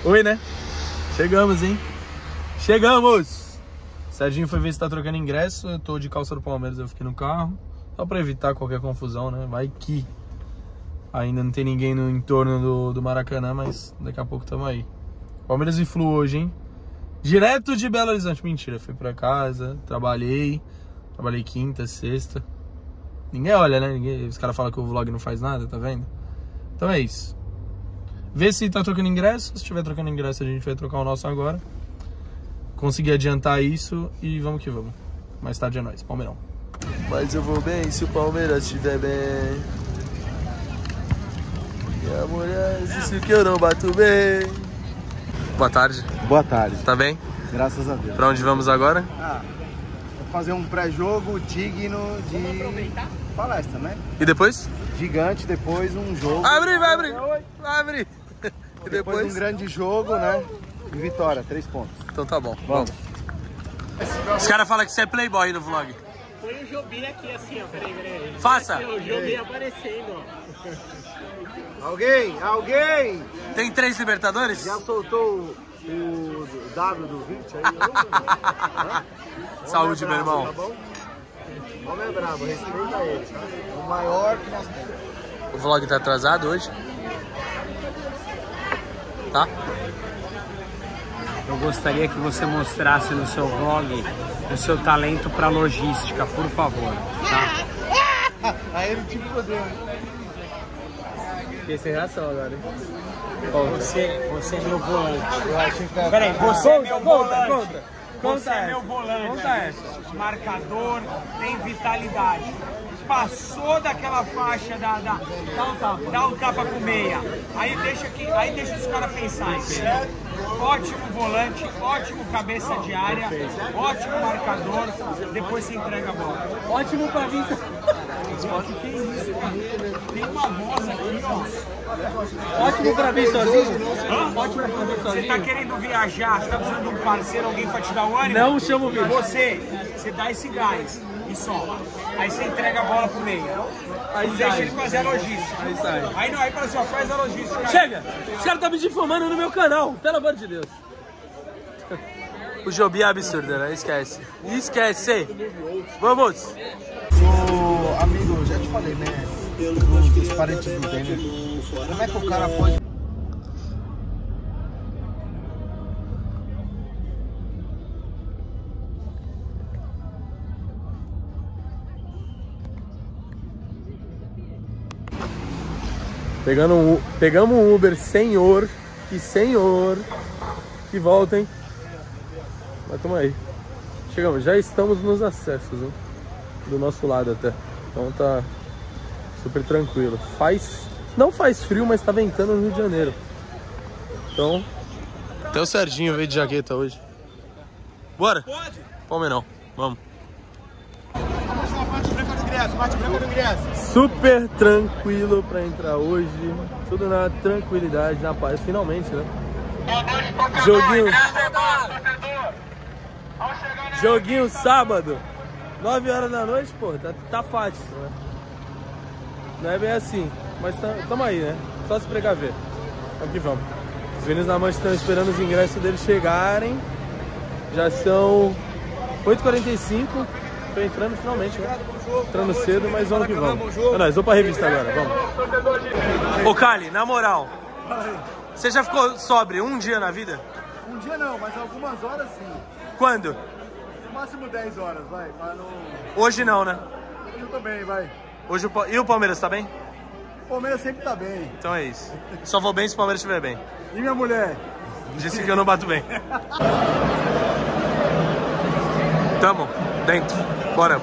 Oi, né? Chegamos, hein? Chegamos! Serginho foi ver se tá trocando ingresso. Eu tô de calça do Palmeiras, eu fiquei no carro. Só pra evitar qualquer confusão, né? Vai que ainda não tem ninguém no entorno do Maracanã, mas daqui a pouco tamo aí. Palmeiras e Flu hoje, hein? Direto de Belo Horizonte. Mentira, fui pra casa, trabalhei quinta, sexta. Ninguém olha, né? Os caras falam que o vlog não faz nada, tá vendo? Então é isso. Vê se tá trocando ingresso. Se estiver trocando ingresso, a gente vai trocar o nosso agora. Consegui adiantar isso e vamos que vamos. Mais tarde é nóis, Palmeirão. Mas eu vou bem se o Palmeiras estiver bem. E a mulher disse que eu não bato bem. Boa tarde. Boa tarde. Tá bem? Graças a Deus. Pra onde vamos agora? Vou fazer um pré-jogo digno de palestra, né? E depois? Gigante, depois um jogo. Abre, vai abrir! Vai abrir! E depois um grande jogo, né? E vitória, 3 pontos. Então tá bom, vamos. Os caras falam que você é playboy no vlog. Põe o Jobim aqui assim, ó, peraí. Faça! O Jobim aparecendo, ó. Alguém! Tem 3 Libertadores? Já soltou o W do 20 aí? Saúde, meu irmão. Tá bom? O homem é bravo, respeita ele, tá? O maior que nós temos. O vlog tá atrasado hoje? Tá? Eu gostaria que você mostrasse no seu vlog o seu talento para logística, por favor. Tá? Aí ele te fodeu. Fiquei sem reação agora. Você é meu volante. que... Peraí, você é meu volante. Conta Você é meu volante. Conta essa. Marcador, tem vitalidade. Passou daquela faixa, dá um tapa com meia. Aí deixa os caras pensarem. Ótimo volante, ótimo cabeça de área, ótimo marcador, depois você entrega a bola. Ótimo pra vir. Que isso, cara? Tem uma voz aqui, ó. Ótimo pra vir sozinho? Ótimo pra vir sozinho. Você tá querendo viajar, você tá precisando de um parceiro, alguém pra te dar o ânimo? Não chama o vídeo. Você dá esse gás e só. Aí você entrega a bola pro meio. Aí deixa ele fazer a logística. Aí sai. Aí fala assim, ó, faz a logística. Chega! Os caras estão me difamando no meu canal, pelo amor de Deus. O Jobim é absurdo, né? Esquece. Esquece! Vamos! Sou amigo, já te falei, né? Dos parentes do Denner. Como é que o cara pode... Pegamos um Uber, senhor, que volta, hein? Mas tamo aí. Chegamos, já estamos nos acessos, hein? Do nosso lado até. Então tá super tranquilo. Não faz frio, mas tá ventando no Rio de Janeiro. Então, até o Serginho veio de jaqueta hoje. Bora? Pode? Palmeirão, vamos. Parte branca do ingresso. Super tranquilo pra entrar hoje. Tudo na tranquilidade, na paz, finalmente, né? Joguinho sábado, 9 horas da noite, pô, tá fácil, né? Não é bem assim, mas tamo aí, né? Só se precaver. Vamos que vamos. Os meninos da Mancha estão esperando os ingressos deles chegarem. Já são 8h45. Tô entrando finalmente, né? Entrando cedo, mas vamos que vamos. É nóis, vou pra revista agora, vamos. Ô Cali, na moral, você já ficou sóbrio um dia na vida? Um dia não, mas algumas horas sim. Quando? No máximo 10 horas, vai. Mas não... Hoje não, né? Eu também, vai. Hoje E o Palmeiras tá bem? O Palmeiras sempre tá bem. Então é isso. Só vou bem se o Palmeiras estiver bem. E minha mulher? Disse que eu não bato bem. Tamo dentro. Bora.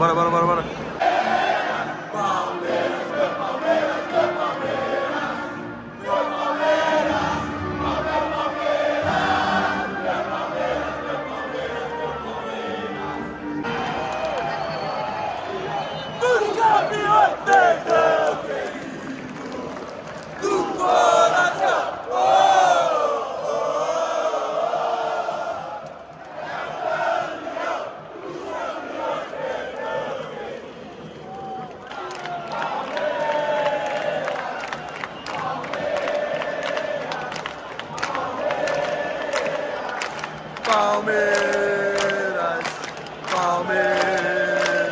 Palmeiras, Palmeiras.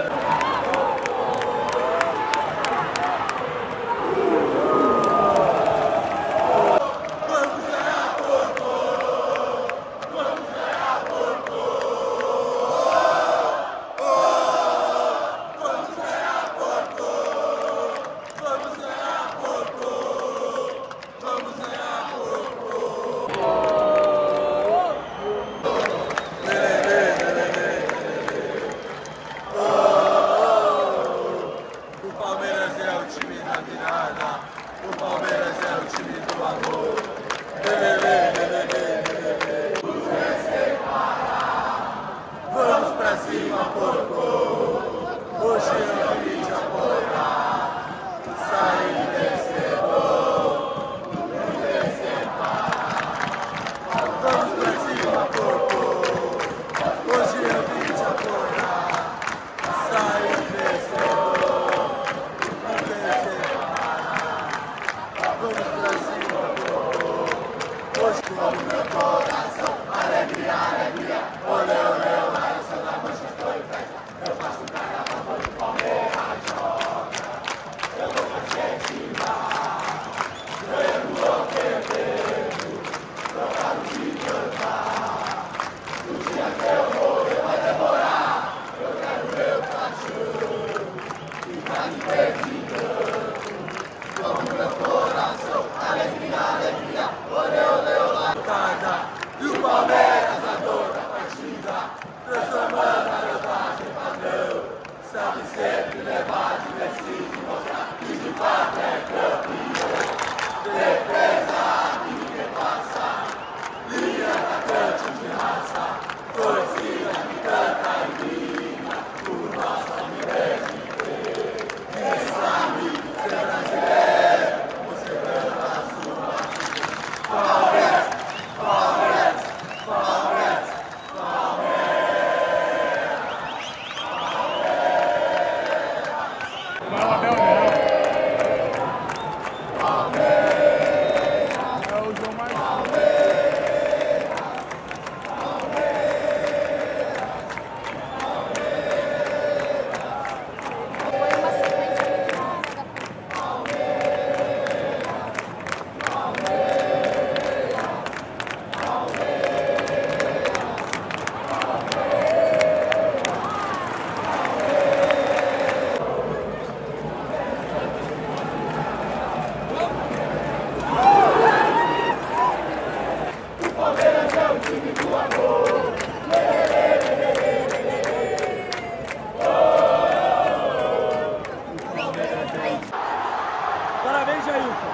Parabéns, Jailson.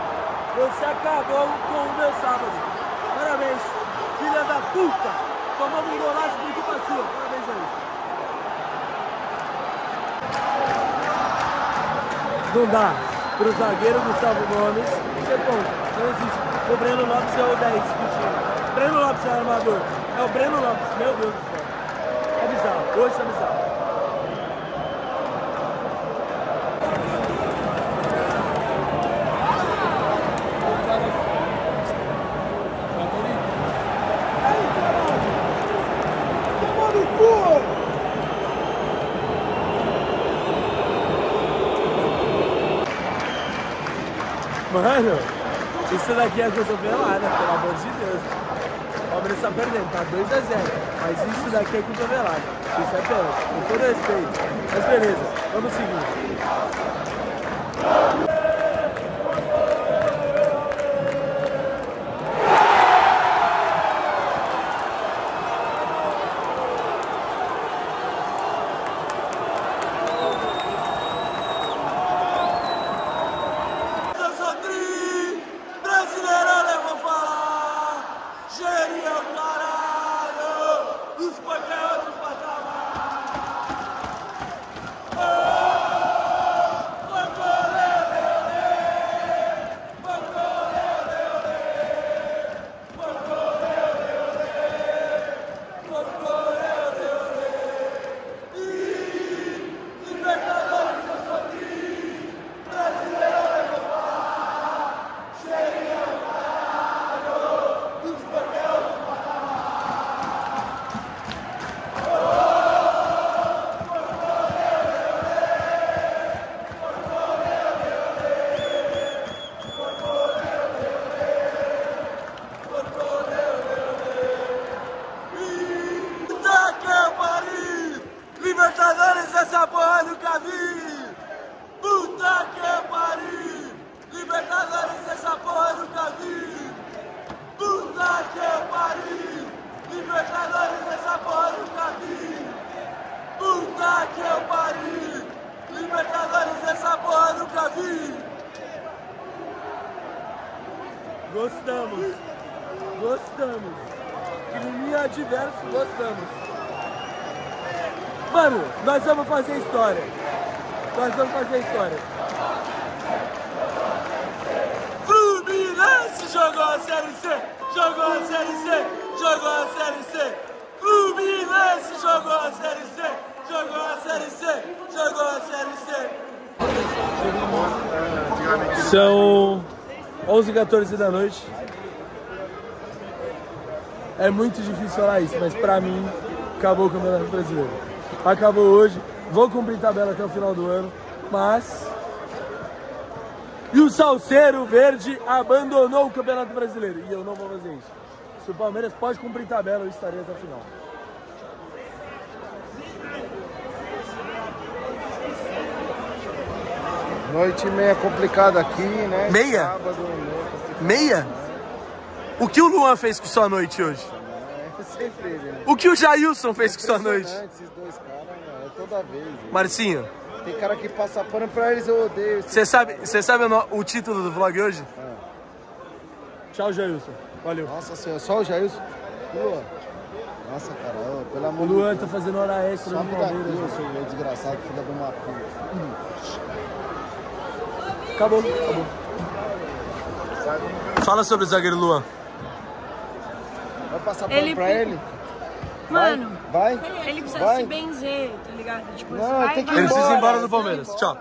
Você acabou com o meu sábado. Parabéns, filha da puta. Tomando um golaço por culpa sua. Parabéns, Jailson. Não dá pro zagueiro Gustavo Gomes ser ponto. Não existe. O Breno Lopes é o 10 do time. Breno Lopes é o armador. É o Breno Lopes. Meu Deus do céu. É bizarro. Hoje é bizarro. Mano, isso daqui é cotovelada, pelo amor de Deus. O Palmeiras tá perdendo, tá 2-0. Mas isso daqui é cotovelada. Isso é pênalti, com todo respeito. Mas beleza, vamos seguir. Gostamos. Climinha adverso, gostamos. Mano, nós vamos fazer história. Fluminense jogou a Série C. Fluminense jogou a Série C. São 11h14 da noite. É muito difícil falar isso, mas pra mim, acabou o Campeonato Brasileiro. Acabou hoje, vou cumprir tabela até o final do ano, mas... E o Salceiro Verde abandonou o Campeonato Brasileiro, e eu não vou fazer isso. Se o Palmeiras pode cumprir tabela, eu estarei até o final. Noite meia complicada aqui, né? Meia? Sábado, Meia? O que o Luan fez com sua noite hoje? É sempre ele, né? O que o Jailson fez com sua noite? Esses dois caras, né? É toda vez. Né? Marcinho, Tem cara que passa pano pra eles, eu odeio. você sabe o título do vlog hoje? Tchau, Jailson. Valeu. Nossa senhora, só o Jailson. Luan. Nossa, cara, pelo O amor de Luan Deus. tá fazendo hora extra Só no me dá Palmeiras. Deus, seu desgraçado, filha de uma puta. Acabou. Fala sobre o zagueiro Luan. Vai passar pano Ele- pra ele? Mano, Vai? ele precisa Vai? se benzer, tá ligado? Tipo, Não, vai, tem que vai. Ele precisa ir embora. embora do Palmeiras. Tchau.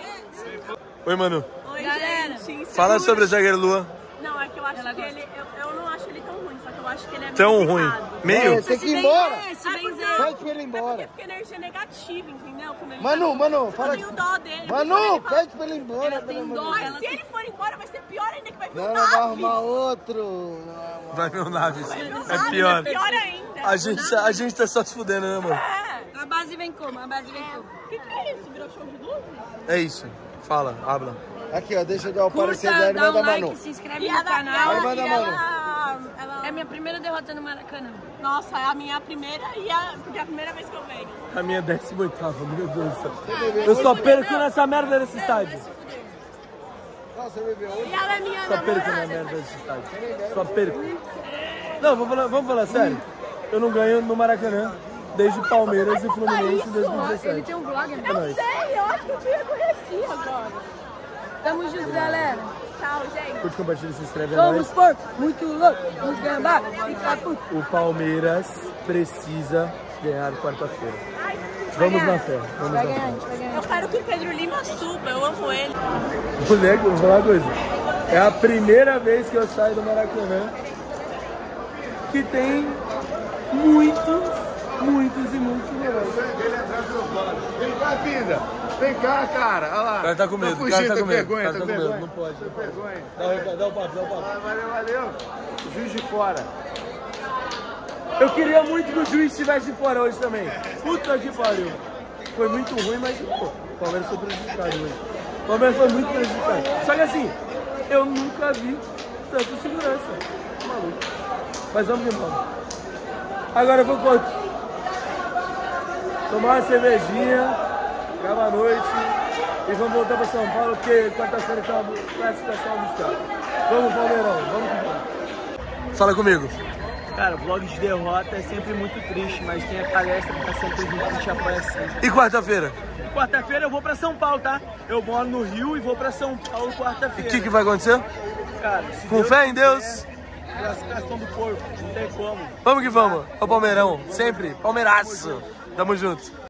Oi, Manu. Oi, galera. Fala sobre o zagueiro Luan. Não, é que eu acho que ele. Eu não acho ele tão ruim, só que eu acho que ele é Tão meio ruim. zicado. Meio? Tem que ir embora. Se benzer. Vai com ele É embora. porque fica energia negativa, entendeu? Quando ele Manu, fala Eu tenho dó dele. Manu, porque ele fala- pede pra ele ir embora. Ela tem dó, Mas ela se ele for embora, vai ser pior ainda, que vai vir Não, o ela vai Naves. arrumar outro. Vai ver o Naves. Vai vir o É Naves, pior. É pior ainda. A gente tá só se fudendo, né, mano? É. A base vem como? A base vem como? O que é isso? Virou show de luzes? É isso. Fala, habla. Aqui, ó, deixa eu dar o parecer Curta, dela e dá um manda like, Manu. se inscreve E no ela, canal. Vai, manda, e ela- É minha primeira derrota no Maracanã. Nossa, é a minha primeira porque é a primeira vez que eu venho. A minha 18ª, meu Deus do céu. Eu só perco nessa merda desse estádio. Nossa, você bebeu hoje? E ela é minha Só perco na namorada. merda desse estádio. Só perco. Não, vamos falar sério. Eu não ganho no Maracanã desde Palmeiras e Fluminense em 2017. Ele tem um vlog, né? É nóis. Sei, eu acho que eu te reconheci agora. Tamo junto, galera. Tchau, gente. Curte, compartilha, se inscreve, é Vamos nóis. por muito louco. Vamos gambar. Fica puto. O Palmeiras precisa ganhar quarta-feira. Vamos na fé. Vamos na Vai ganhar, a fé. gente vai ganhar. Eu quero que o Pedro Lima suba, eu amo ele. Moleque, vou falar uma coisa. É a primeira vez que eu saio do Maracanã que tem muitos gols. Vem cá, vida. Vem cá, cara. Olha lá. O cara tá com medo, o fugindo, cara tá tem com medo. vergonha, O cara tá tem com medo, vergonha. não pode. Tem vergonha. Dá o papo. Valeu. Juiz de fora. Eu queria muito que o juiz estivesse de fora hoje também. Puta que pariu. Foi muito ruim, mas pô, o Palmeiras foi prejudicado hoje. O Palmeiras foi muito prejudicado. Só que assim, eu nunca vi tanta segurança. Maluco. Mas vamos embora. Agora eu vou tomar uma cervejinha, acaba a noite e vamos voltar para São Paulo, porque quarta-feira tem uma classificação a buscar. Vamos, Palmeirão, vamos que vamos. Fala comigo. Cara, vlog de derrota é sempre muito triste, mas tem a palestra que tá sempre junto, a gente apoia sempre. E quarta-feira? Quarta-feira eu vou pra São Paulo, tá? Eu moro no Rio e vou pra São Paulo E o quarta-feira. que vai acontecer? Cara, se Com fé em Deus. quiser, classificação do corpo, não tem como. Vamos que vamos. É o Palmeirão, sempre. Palmeiraço. Tamo junto.